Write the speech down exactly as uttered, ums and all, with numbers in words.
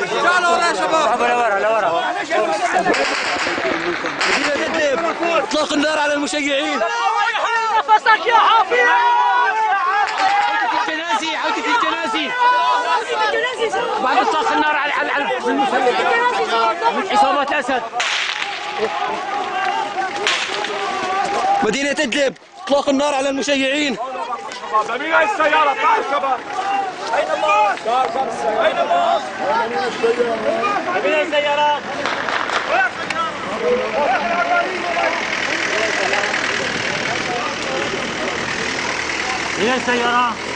تعالوا ورا يا شباب. لورا لورا. مدينة إدلب اطلاق النار على المشيعين. نفسك يا حافظ. الجنازي عودة الجنازي. بعد اطلاق النار على على على عصابات الأسد. مدينة إدلب اطلاق النار على المشيعين. جميع السيارة تعال شباب. أين الناس؟ أين الناس؟ جميع السيارات. جميع السيارات.